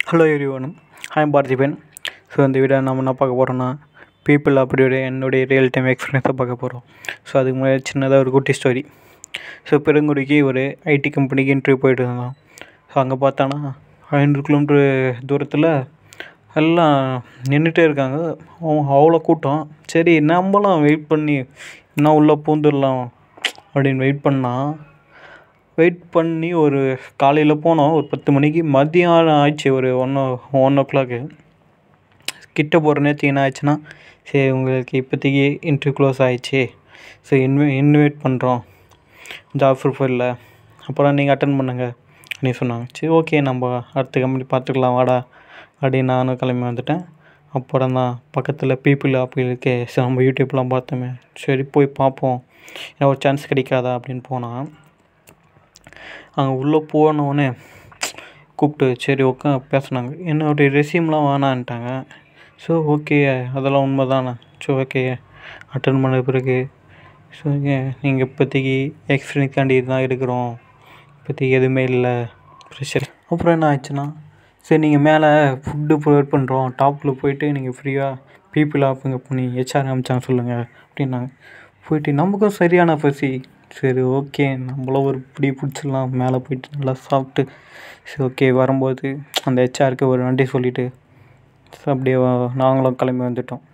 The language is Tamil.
Hello everyone, I am Parthiban. So இந்த வீடியோ நம்ம என்ன பார்க்க போகிறோம்னா, பீப்புள் அப்படியோட என்னுடைய ரியல் டைம் எக்ஸ்பீரியன்ஸை பார்க்க போகிறோம். ஸோ அதுக்கு முன்னாடி சின்னதாக ஒரு குட்டி ஸ்டோரி. ஸோ பெருங்குடிக்கு ஒரு ஐடி கம்பெனிக்கு இன்டர்வியூ போயிட்டு இருந்தோம். ஸோ அங்கே பார்த்தானா 500 கிலோமீட்ரு தூரத்தில் எல்லாம் நின்றுட்டே இருக்காங்க. அவ்வளோ கூட்டம். சரி நம்மளும் வெயிட் பண்ணி இன்னும் உள்ளே பூந்துடலாம் அப்படின்னு வெயிட் பண்ணி ஒரு காலையில் போனோம். ஒரு 10 மணிக்கு. மதியானம் ஆயிடுச்சு. ஒரு 1 o'clock கிட்ட போகிற நேரத்துக்கு என்ன ஆயிடுச்சுன்னா, சரி உங்களுக்கு இப்போதைக்கு இன்டர்வியூ க்ளோஸ் ஆகிடுச்சு, ஸோ இன்வைட் பண்ணுறோம் ஜாப் ப்ரொஃபைலில், அப்புறம் நீங்கள் அட்டன் பண்ணுங்க அப்படின்னு சொன்னாங்க. சரி ஓகே, நம்ம அடுத்த கம்பெனி பார்த்துக்கலாம் வாடா அப்படின்னு நானும் கிளம்பி வந்துட்டேன். அப்புறம் தான் பக்கத்தில் பீப்புள் அப்படி இருக்கே, சரி நம்ம யூடியூப்லாம் பார்த்தோமே, சரி போய் பார்ப்போம், ஏன்னா ஒரு சான்ஸ் கிடைக்காதா அப்படின்னு போனால், அங்கே உள்ளே போனோடனே கூப்பிட்டு சரி பேசுனாங்க. என்னுடைய ரெஸ்யூம்லாம் வேணான்ட்டாங்க. ஸோ ஓகே, அதெல்லாம் உண்மை தானே. ஸோ ஓகே, அட்டன் பண்ண பிறகு ஸோ நீங்கள் இப்போதைக்கு எக்ஸ்பீரியன்ஸ்காண்டி தான் இருக்கிறோம், இப்போதைக்கு எதுவுமே இல்லை, ப்ரெஷர். அப்புறம் என்ன ஆயிடுச்சுன்னா, சரி நீங்கள் மேலே ஃபுட்டு ப்ரொவைட் பண்ணுறோம், டாப்பில் போயிட்டு நீங்கள் ஃப்ரீயாக பீப்புள் ஆப்புங்க பண்ணி ஹெச்ஆர் அனுப்பிச்சாங்க சொல்லுங்கள் அப்படின்னாங்க. போயிட்டு நமக்கும் சரியான பசி. சரி ஓகே, நம்மளும் ஒரு பிடிச்சிடலாம், மேலே போயிட்டு நல்லா சாப்பிட்டு, சரி ஓகே வரும்போது அந்த ஹெச்ஆருக்கு ஒரு நன்றி சொல்லிவிட்டு அப்படியே நாங்களும் கிளம்பி வந்துட்டோம்.